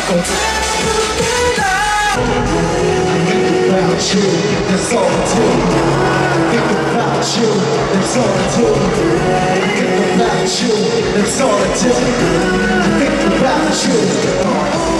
About you, that's all I do. Think about you, that's all I do. Think about you, that's all I do. Think about you.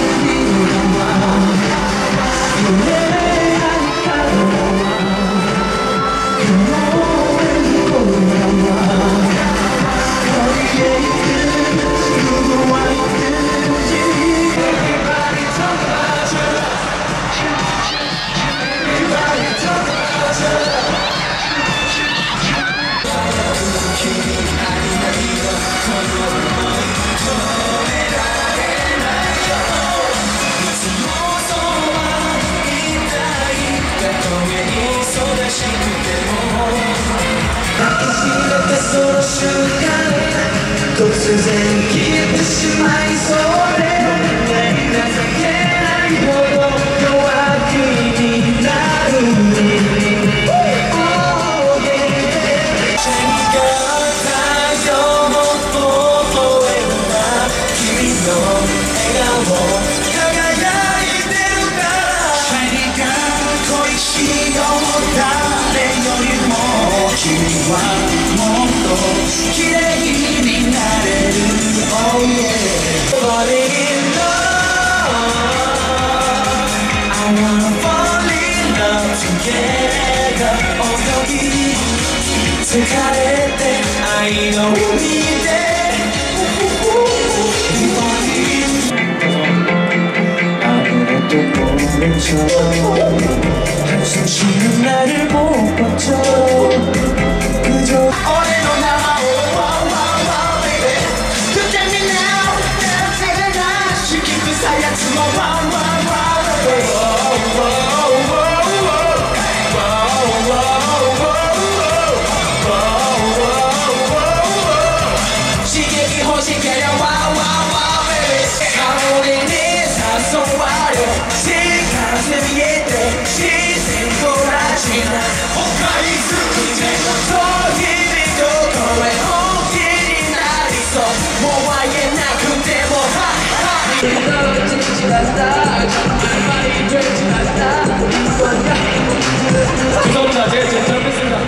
突然消えてしまいそうで情けないほど弱気になるに君が太陽の微笑んだ君の笑顔輝いてるからシャイニーが恋しよう誰よりも君はもっと綺麗になれる Oh yeah Falling in love I wanna fall in love together 泳ぎ疲れて愛の海で한숨 쉬는 나를 못 봤죠 그저 오래 너 남아 wow wow wow baby Look at me now 내가 나 시킨 그 사이야 숨어 wow wow wow baby 시계기 호신 개려 wow wow wow baby 가오리니 사소와요 시간 세미에 때 시생 돌아지나 호카이스 그제는 더 힘이 더 너의 호기니 날 있어 모아의 나 그때 뭐하 떨어지지 않다 정말 말이 되지 않다 죄송합니다 제가 잘못했습니다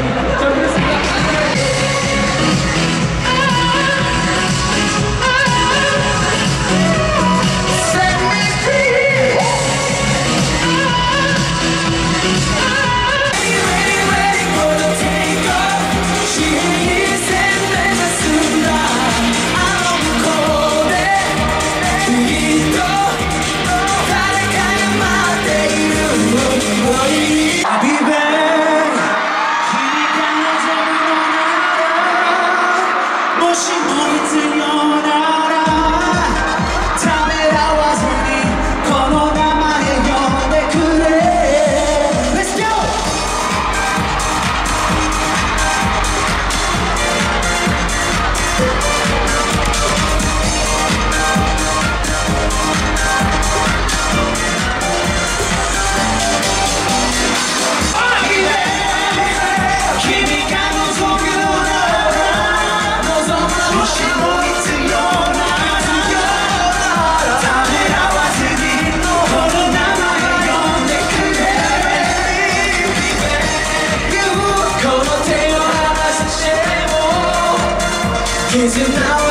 Cause you know